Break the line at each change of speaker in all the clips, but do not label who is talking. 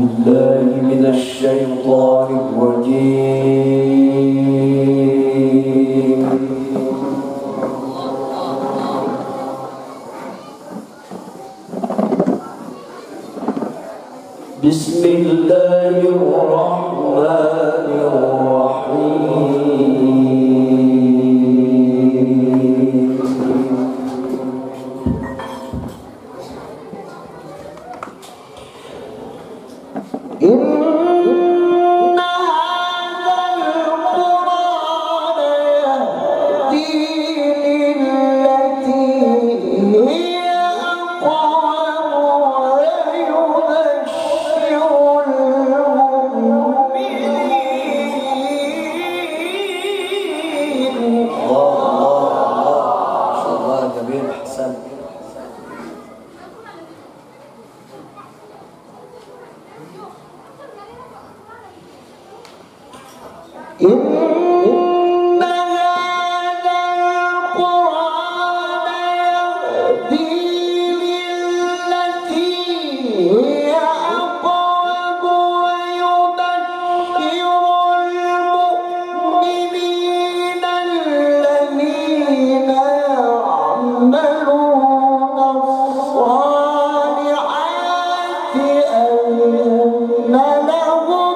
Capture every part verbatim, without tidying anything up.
بالله من الشيطان الرجيم. بسم الله الرحمن الرحيم. إن هذا القرآن يهدي للتي هي أقوم ويبشر المؤمنين. الله الله ما شاء الله جميل أحسن. إن هذا القرآن يهدي للتي هي أقوم ويبشر المؤمنين الذين يعملون الصالحات أن لهم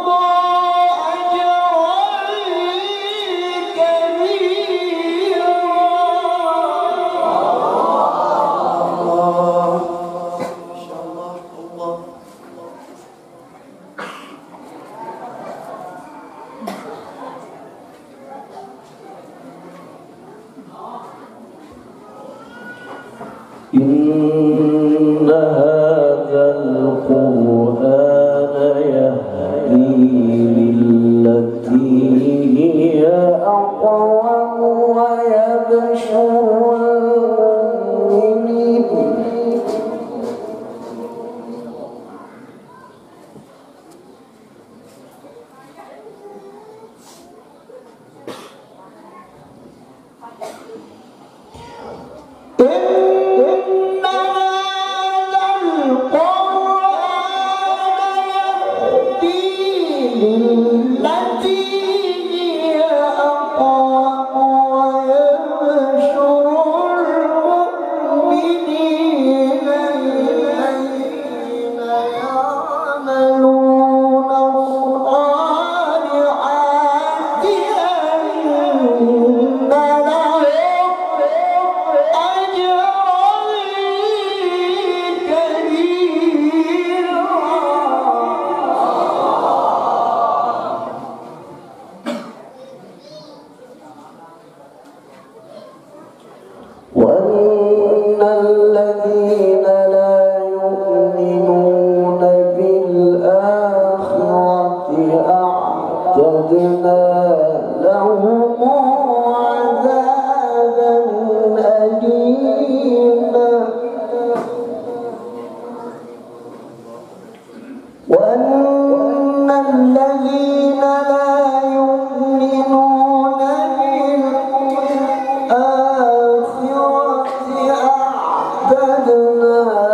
إن هذا القرآن يهدي للتي هي أقوم ويبشر المؤمنين وأن الذين لا يؤمنون بالآخرة أعتدنا لهم عذابا أليما. وأن الذين لا يؤمنون بالآخرة أعتدنا